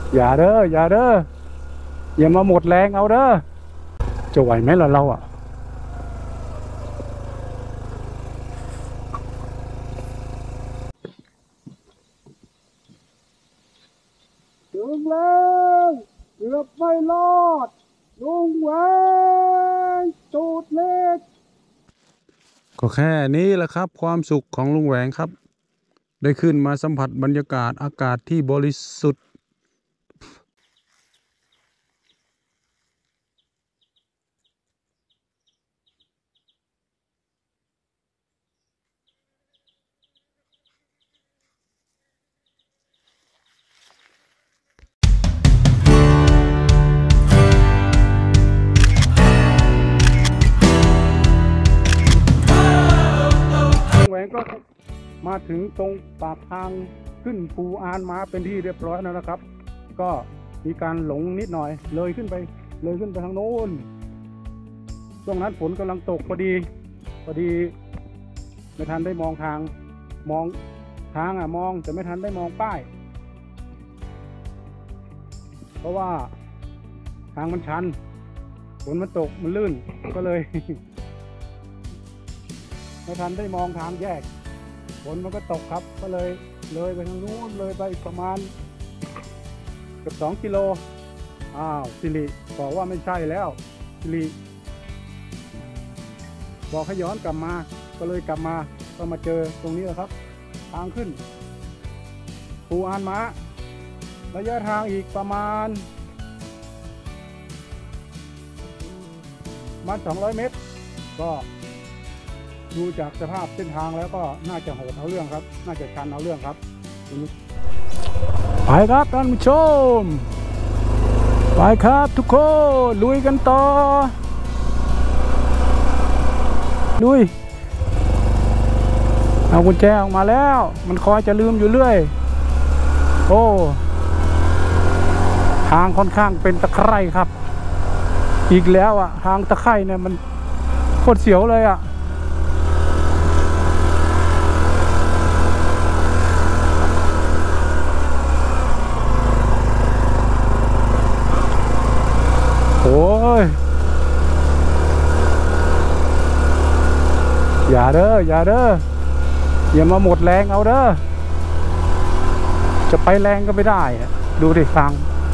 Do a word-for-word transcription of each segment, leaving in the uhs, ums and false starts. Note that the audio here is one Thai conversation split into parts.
อย่าเด้ออย่าเด้ออย่ามาหมดแรงเอาเด้อจะไหวไหมล่ะเราอ่ะถึงแล้วเกือบไม่รอดลุงแหวงจูดเล็กก็แค่นี้แหละครับความสุขของลุงแหวงครับได้ขึ้นมาสัมผัสบรรยากาศอากาศที่บริสุทธิ์ลุงแหวงก็มาถึงตรงปากทางขึ้นภูอานมาเป็นที่เรียบร้อยแล้วนะครับ ก็มีการหลงนิดหน่อยเลยขึ้นไปเลยขึ้นไปทางโน้นช่วงนั้นฝนกำลังตกพอดีพอดีไม่ทันได้มองทางมองทางอ่ะมองแต่ไม่ทันได้มองป้ายเพราะว่าทางมันชันฝนมันตกมันลื่นก็เลย ไม่ทันได้มองทางแยกฝนมันก็ตกครับก็เลยเลยไปทางนู้นเลยไปประมาณเกือบสองกิโลอ้าวสิริบอกว่าไม่ใช่แล้วสิริบอกให้ย้อนกลับมาก็เลยกลับมาก็มาเจอตรงนี้แหละครับทางขึ้นภูอานม้าระยะทางอีกประมาณประมาณสองร้อยเมตรก็ดูจากสภาพเส้นทางแล้วก็น่าจะโหดเอาเรื่องครับน่าจะชันเอาเรื่องครับไปครับท่านผู้ชมไปครับทุกคนลุยกันต่อลุยเอากุญแจออกมาแล้วมันคอยจะลืมอยู่เรื่อยโอ้ทางค่อนข้างเป็นตะไคร่ครับอีกแล้วอ่ะทางตะไคร่เนี่ยมันโคตรเสียวเลยอ่ะโอ้ยอย่าเด้ออย่าเด้ออย่ามาหมดแรงเอาเด้อจะไปแรงก็ไม่ได้ดูดิทาง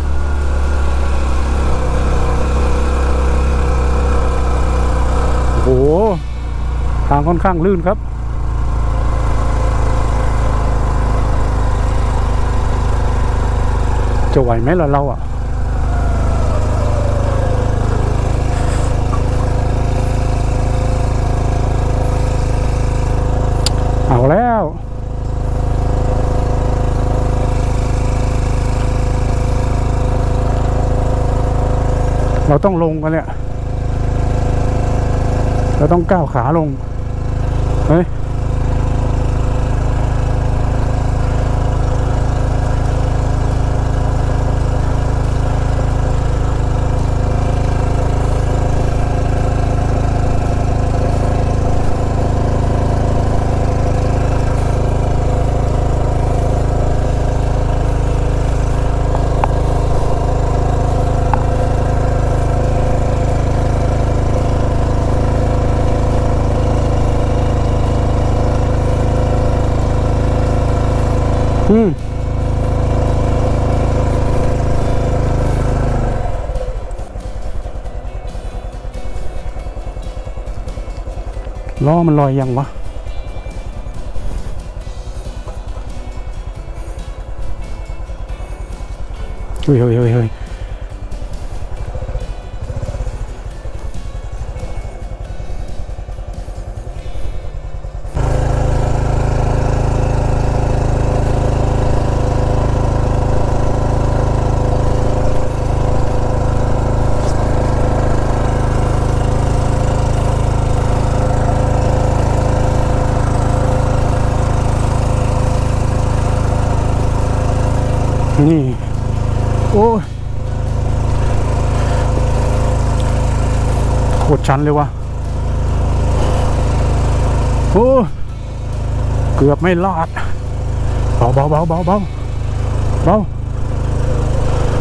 โอ้โหทางค่อนข้างลื่นครับจะไหวไหมล่ะเราอ่ะเอาแล้วเราต้องลงกันเนี่ยเราต้องก้าวขาลงเฮ้ยอืมล้อมันลอยยังวะเฮ้ยเฮ้ยเฮ้ยเฮ้ยนี่โอ้ยโคตรชันเลยวะโอ้เกือบไม่รอดเบาเบาเบาเบาเบาเบา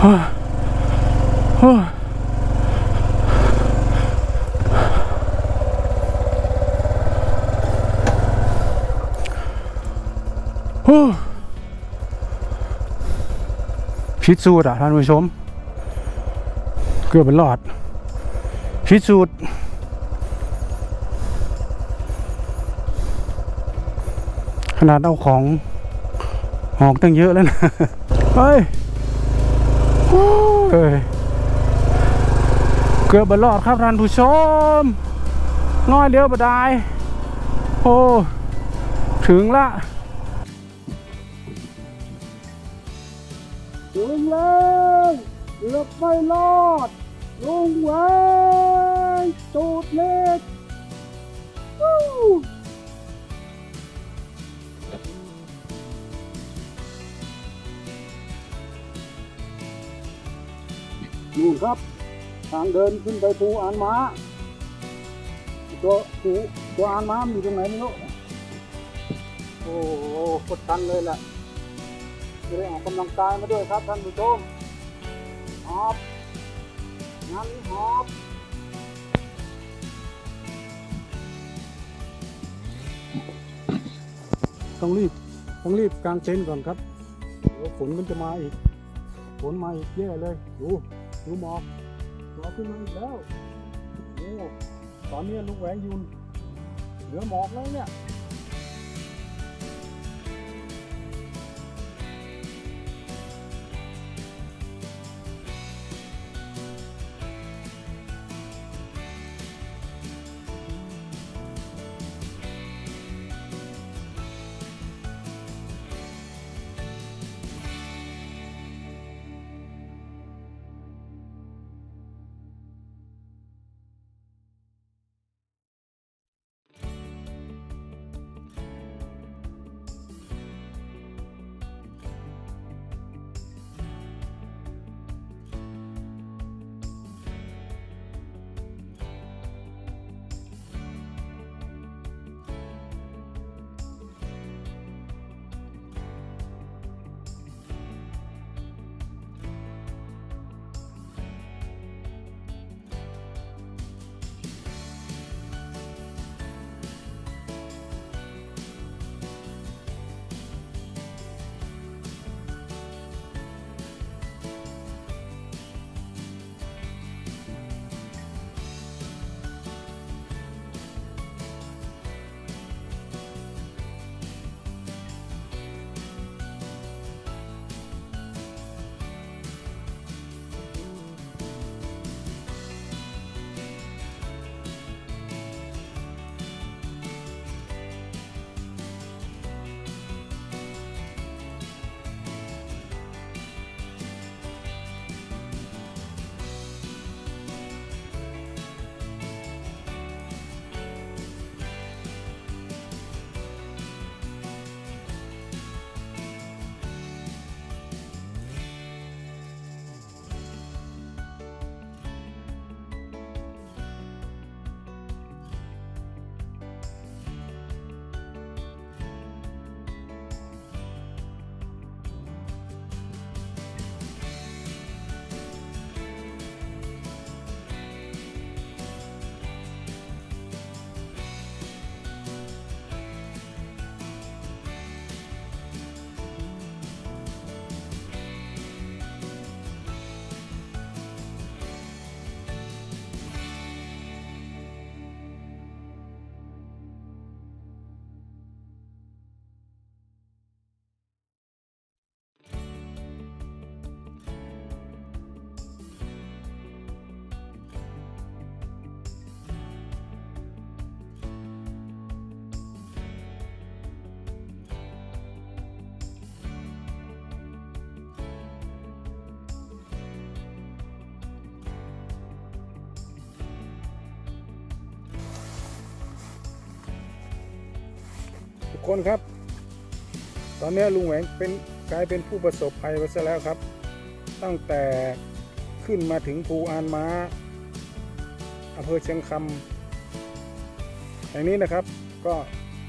พิสูจน์อ่ะท่านผู้ชมเกือบเป็นหลอดพิสูจน์ขนาดเอาของหอกตั้งเยอะแล้วนะเฮ้ยเกือบเป็นหลอดครับท่านผู้ชมน้อยเดียวบ่ได้โอ้ถึงละถึงแล้วเกือบไม่รอดลุงแหวงตูดเล็กนู่นครับทางเดินขึ้นไปภูอานม้าตัวภูตัวอานม้าอยู่ตรงไหนไม่รู้โอ้โหกดดันเลยแหละจะได้ออกกำลังกายมาด้วยครับท่านผู้ชมหอบงั้นหอบต้องรีบต้องรีบกางเต็นท์ก่อนครับเดี๋ยวฝนมันจะมาอีกฝนมาอีกแย่เลยดูดูหมอกหมอกขึ้นมาอีกแล้วโอ้ตอนนี้ลุงแหวงยืนเหลือหมอกแล้วเนี่ยทุกคนครับตอนนี้ลุงแหวงเป็นกลายเป็นผู้ประสบภัยไปซะแล้วครับตั้งแต่ขึ้นมาถึงภูอานม้าอำเภอเชียงคำอย่างนี้นะครับก็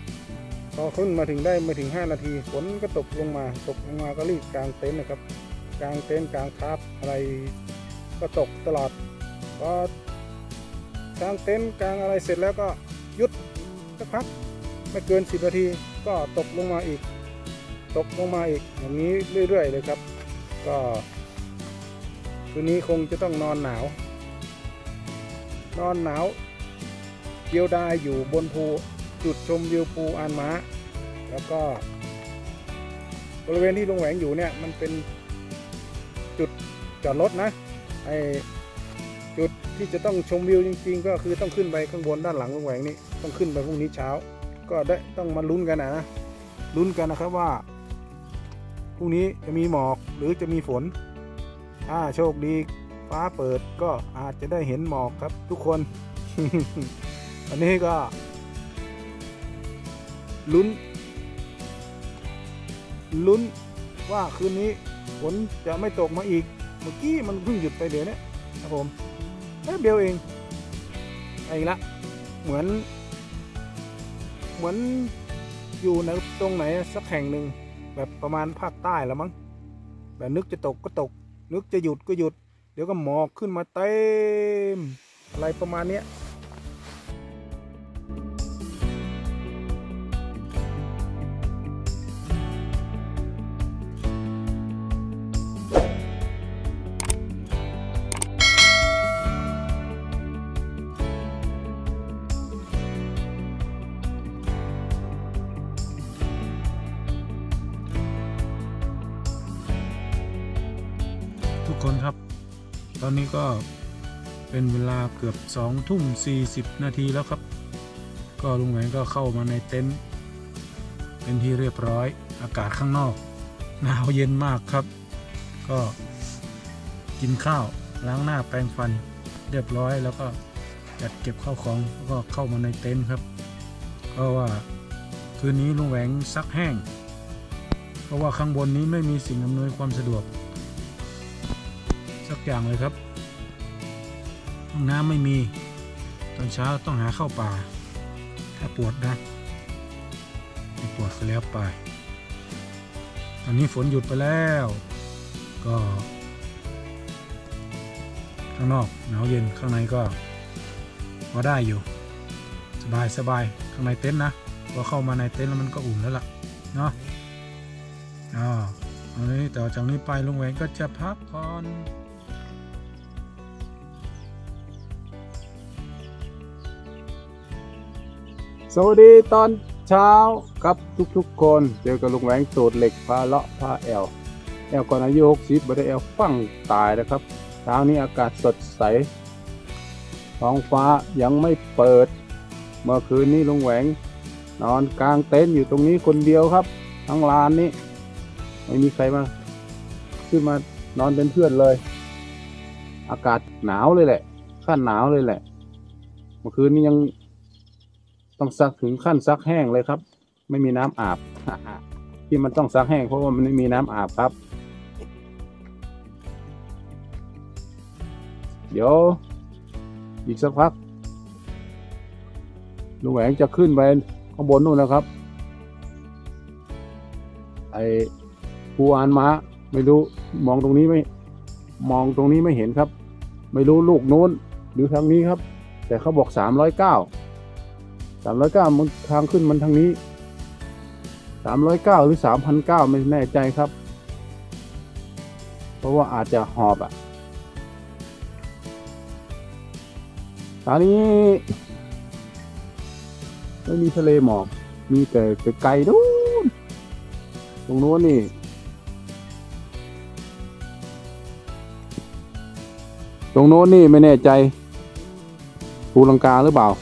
พอขึ้นมาถึงได้ไม่ถึงห้านาทีฝนก็ตกลงมาตกลงมาก็รีบกางเต็นท์นะครับกางเต็นท์กางทับอะไรก็ตกตลอดพอกางเต็นท์กางอะไรเสร็จแล้วก็หยุดสักพักไม่เกินสิบนาทีก็ตกลงมาอีกตกลงมาอีกอย่างนี้เรื่อยๆเลยครับก็คืนนี้คงจะต้องนอนหนาวนอนหนาวเดียวดายอยู่บนภูจุดชมวิวภูอานม้าแล้วก็บริเวณที่ลุงแหวงอยู่เนี่ยมันเป็นจุดจอดรถนะไอจุดที่จะต้องชมวิวจริงๆก็คือต้องขึ้นไปข้างบนด้านหลังลุงแหวงนี่ต้องขึ้นไปพรุ่งนี้เช้าก็ได้ต้องมาลุ้นกันนะลุ้นกันนะครับว่าพรุ่งนี้จะมีหมอกหรือจะมีฝนถ้าโชคดีฟ้าเปิดก็อาจจะได้เห็นหมอกครับทุกคน อันนี้ก็ลุ้นลุ้นว่าคืนนี้ฝนจะไม่ตกมาอีกเมื่อกี้มันเพิ่งหยุดไปเดี๋ยวนี้ครับผมแป๊บเดียวเองไอ้ละเหมือนเหมือนอยู่ในตรงไหนสักแห่งหนึ่งแบบประมาณภาคใต้แล้วมั้งแบบนึกจะตกก็ตกนึกจะหยุดก็หยุดเดี๋ยวก็หมอกขึ้นมาเต็มอะไรประมาณนี้ทุกคนครับตอนนี้ก็เป็นเวลาเกือบสองทุ่มสี่สิบนาทีแล้วครับก็ลุงแหวงก็เข้ามาในเต็นท์เป็นที่เรียบร้อยอากาศข้างนอกหนาวเย็นมากครับก็กินข้าวล้างหน้าแปรงฟันเรียบร้อยแล้วก็จัดเก็บข้าวของแล้วก็เข้ามาในเต็นท์ครับเพราะว่าคืนนี้ลุงแหวงซักแห้งเพราะว่าข้างบนนี้ไม่มีสิ่งอำนวยความสะดวกสักอย่างเลยครับห้องน้ำไม่มีตอนเช้าต้องหาข้าวป่าถ้าปวดนะไม่ปวดก็แล้วไปตอนนี้ฝนหยุดไปแล้วก็ข้างนอกหนาวเย็นข้างในก็พอได้อยู่สบายสบายข้างในเต็นท์นะพอเข้ามาในเต็นท์แล้วมันก็อุ่นแล้วล่ะเนาะอ๋อตอนนี้ต่อจากนี้ไปลุงแหวงก็จะพักผ่อนสวัสดีตอนเช้าครับทุกๆคนเจอกับลุงแหวงสูตรเหล็กพาเลาะพาแอลแอลก่อนอายุหกสิบไม่ได้แอลฟังตายนะครับเช้านี้อากาศสดใสท้องฟ้ายังไม่เปิดเมื่อคืนนี้ลุงแหวงนอนกลางเต็นท์อยู่ตรงนี้คนเดียวครับทั้งลานนี้ไม่มีใครมาขึ้นมานอนเป็นเพื่อนเลยอากาศหนาวเลยแหละขั้นหนาวเลยแหละเมื่อคืนนี้ยังต้องซักถึงขั้นซักแห้งเลยครับไม่มีน้ำอาบ ที่มันต้องซักแห้งเพราะว่ามันไม่มีน้ำอาบครับเดี๋ยวอีกสักพักลุงแหวงจะขึ้นไปข้างบนนู่นนะครับไอ้ภูอานม้าไม่รู้มองตรงนี้ไม่มองตรงนี้ไม่เห็นครับไม่รู้ลูกโน้นหรือทางนี้ครับแต่เขาบอกสามร้อยเก้าสามร้อยเก้ามันทางขึ้นมันทางนี้สามร้อยเก้าหรือสามพันเก้าไม่แน่ใจครับเพราะว่าอาจจะหอบอ่ะตอนนี้ไม่มีทะเลหมอกมีแต่ไกลๆนู้นตรงโน้นนี่ตรงโน้นนี่ไม่แน่ใจภูลังกาหรือเปล่า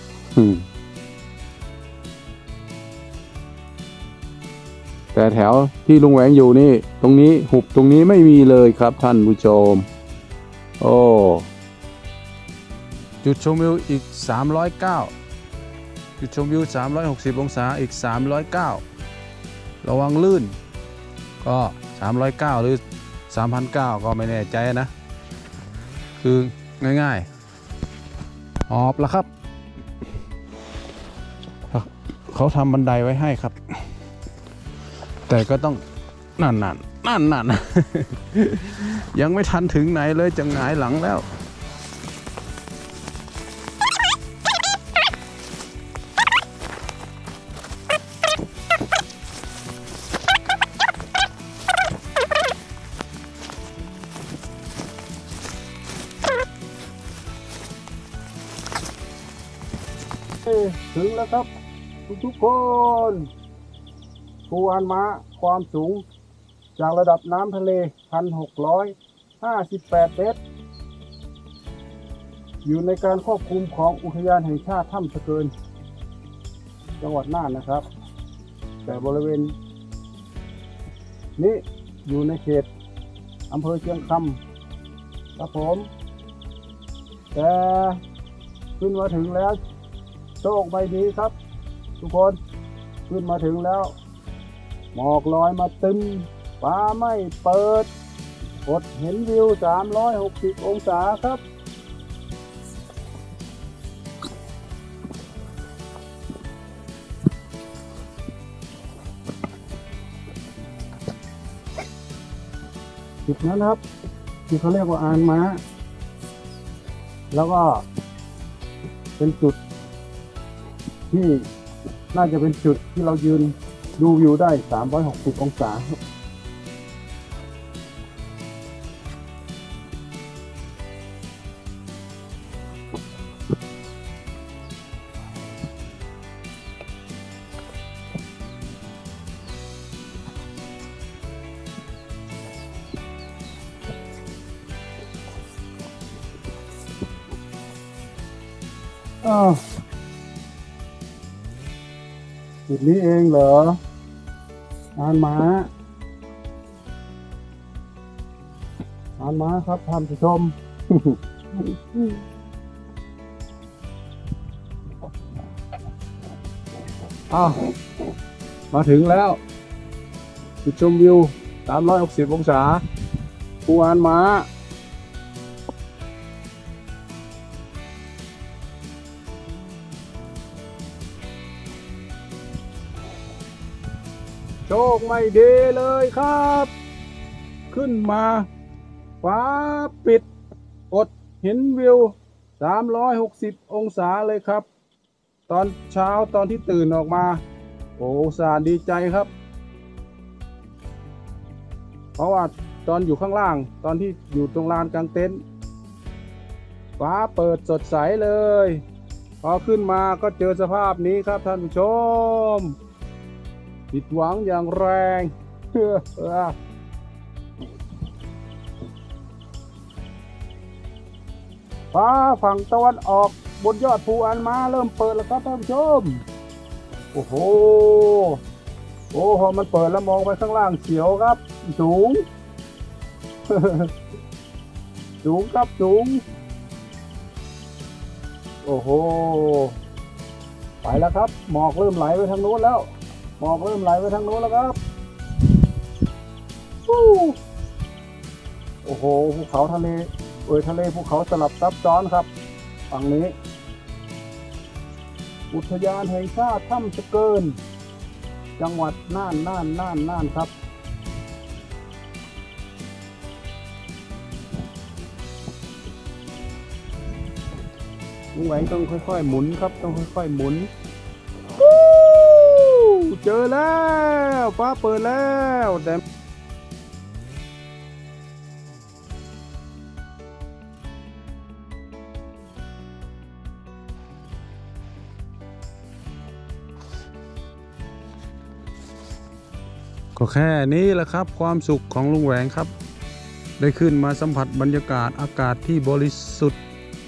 แต่แถวที่ลุงแหวงอยู่นี่ตรงนี้หุบตรงนี้ไม่มีเลยครับท่านผู้ชมโอ้จุดชมวิวอีกสามร้อยเก้าจุดชมวิวสามร้อยหกสิบองศาอีกสามร้อยเก้าระวังลื่นก็สามร้อยเก้าหรือ สามพันเก้าร้อย ก็ไม่แน่ใจนะคือง่ายๆหอบแล้วครับเขาทำบันไดไว้ให้ครับแต่ก็ต้องนั่นนั่นนั่น ยังไม่ทันถึงไหนเลยจะหงายหลังแล้วถึงแล้วครับทุกๆคนภูอานม้าความสูงจากระดับน้ำทะเล หนึ่งพันหกร้อยห้าสิบแปด เมตรอยู่ในการควบคุมของอุทยานแห่งชาติถ้ำสะเกินจังหวัดน่านนะครับแต่บริเวณนี้อยู่ในเขตอำเภอเชียงคำครับผมแต่ขึ้นมาถึงแล้วโชคไม่ดีครับทุกคนขึ้นมาถึงแล้วหมอกลอยมาตึมฟ้าไม่เปิดอดเห็นวิวสามร้อยหกสิบองศาครับจุดนั้นครับที่เขาเรียกว่าอานม้าแล้วก็เป็นจุดที่น่าจะเป็นจุดที่เรายืนดูวิวได้สามร้อยหกสิบองศาครับอ้าวจุดนี้เองเหรออานม้าอานม้าครับท่านผู้ชม อ้าวมาถึงแล้วจุดชมวิวสามร้อยหกสิบองศาภูอานม้าโชคไม่ดีเลยครับขึ้นมาฟ้าปิดอดเห็นวิวสามร้อยหกสิบองศาเลยครับตอนเช้าตอนที่ตื่นออกมาโอ้สาดีใจครับเพราะว่าตอนอยู่ข้างล่างตอนที่อยู่ตรงลานกลางเต็นท์ฟ้าเปิดสดใสเลยพอขึ้นมาก็เจอสภาพนี้ครับท่านผู้ชมผิดหวังอย่างแรงฟ้าฝั่งตะวันออกบนยอดภูอานม้าเริ่มเปิดแล้วครับท่านผู้ชมโอ้โหโอ้พอมันเปิดแล้วมองไปข้างล่างเขียวครับสูง สูงครับสูงโอ้โหไปแล้วครับหมอกเริ่มไหลไปทางโน้นแล้วหมอกเริ่มไหลไปทางโน้นแล้วครับโอ้โหภูเขาทะเลเอ่ยทะเลภูเขาสลับซับซ้อนครับฝั่งนี้อุทยานแห่งชาติถ้ำสะเกินจังหวัดน่านน่านน่านน่านครับลุงแหวงต้องค่อยๆหมุนครับต้องค่อยๆหมุนเจอแล้วฟ้าเปิดแล้วแต่ก็แค่นี้แหละครับความสุขของลุงแหวงครับได้ขึ้นมาสัมผัสบรรยากาศอากาศที่บริสุทธิ์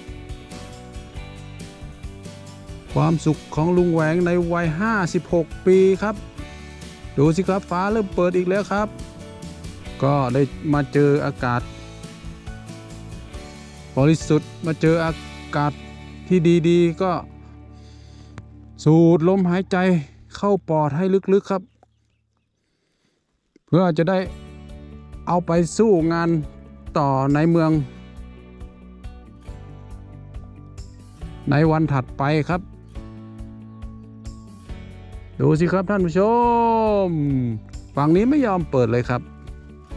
ความสุขของลุงแหวงในวัยห้าสิบหกปีครับดูสิครับฟ้าเริ่มเปิดอีกแล้วครับก็ได้มาเจออากาศบริสุทธิ์มาเจออากาศที่ดีๆก็สูดลมหายใจเข้าปอดให้ลึกๆครับเพื่อจะได้เอาไปสู้งานต่อในเมืองในวันถัดไปครับดูสิครับท่านผู้ชมฝั่งนี้ไม่ยอมเปิดเลยครับ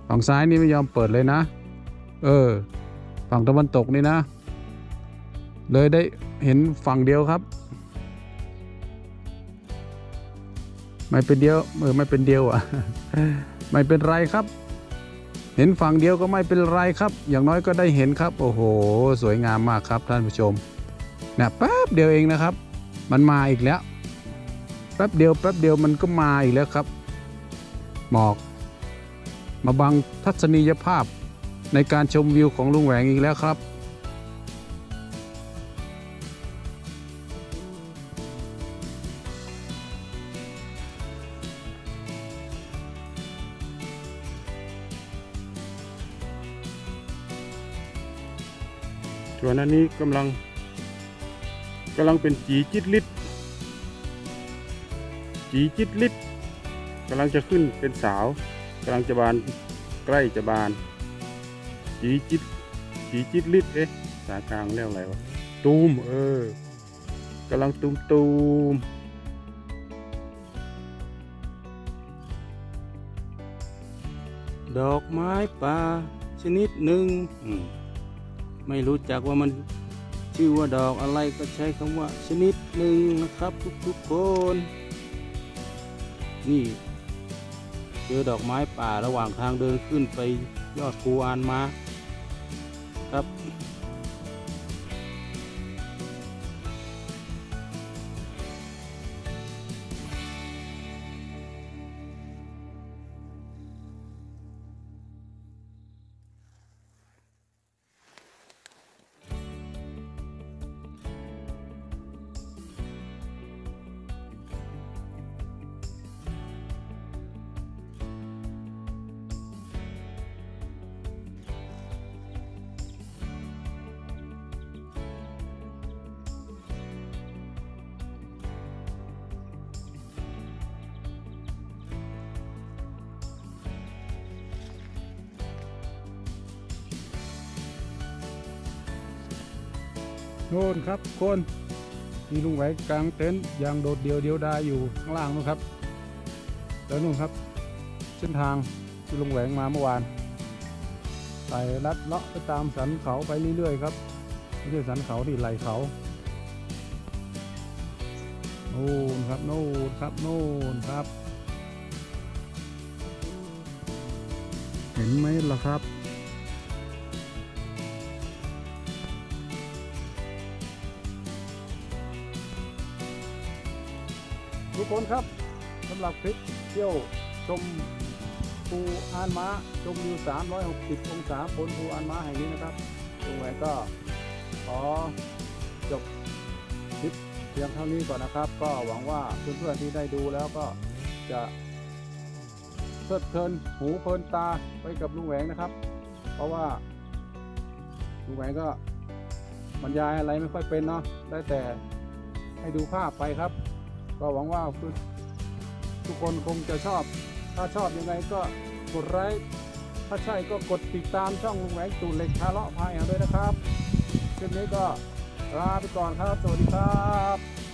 ฝั่งซ้ายนี่ไม่ยอมเปิดเลยนะเออฝั่งตะวันตกนี่นะเลยได้เห็นฝั่งเดียวครับไม่เป็นเดียวเออไม่เป็นเดียวอ่ะ ไม่เป็นไรครับเห็นฝั่งเดียวก็ไม่เป็นไรครับอย่างน้อยก็ได้เห็นครับโอ้โหสวยงามมากครับท่านผู้ชมนะแป๊บเดียวเองนะครับมันมาอีกแล้วแป๊บเดียวแป๊บเดียวมันก็มาอีกแล้วครับหมอกมาบังทัศนียภาพในการชมวิวของลุงแหวงอีกแล้วครับส่วนอันนี้กำลังกำลังเป็นจีจิตลิดจีจิตลิดกำลังจะขึ้นเป็นสาวกำลังจะบานใกล้จะบานจีจิตจีจิตลิดเอ๊ะสากลางเรียกอะไรวะตูมเออกำลังตูมตูมดอกไม้ป่าชนิดหนึ่งไม่รู้จักว่ามันชื่อว่าดอกอะไรก็ใช้คำว่าชนิดหนึ่งนะครับทุกๆคนนี่เจอดอกไม้ป่าระหว่างทางเดินขึ้นไปยอดภูอานม้าครับโน่นครับคนมีลุงแหวงกลางเต็นท์อย่างโดดเดี่ยวเดียวดายอยู่ข้างล่างนู่นครับแล้วนู่นครับเส้นทางที่ลุงแหวงมาเมื่อวานไต่ลัดเลาะไปตามสันเขาไปเรื่อยๆครับไม่ใช่สันเขาที่ไหลเขาโน่นครับโน่นครับโน่นครับเห็นไหมล่ะครับทุกคนครับสำหรับคลิปเที่ยวชมภูอานม้าชมวิวสามร้อยหกสิบองศาบนภูอานม้าแห่งนี้นะครับลุงแหวงก็ขอจบคลิปเพียงเท่านี้ก่อนนะครับก็หวังว่าเพื่อนๆที่ได้ดูแล้วก็จะเพลิดเพลินหูเพลินตาไปกับลุงแหวงนะครับเพราะว่าลุงแหวงก็บรรยายอะไรไม่ค่อยเป็นเนาะได้แต่ให้ดูภาพไปครับก็หวังว่าทุกคนคงจะชอบถ้าชอบยังไงก็กดไลค์ถ้าใช่ก็กดติดตามช่องลุงแหวงตูดเหล็กทาเลาะพายด้วยนะครับคลิปนี้ก็ลาไปก่อนครับสวัสดีครับ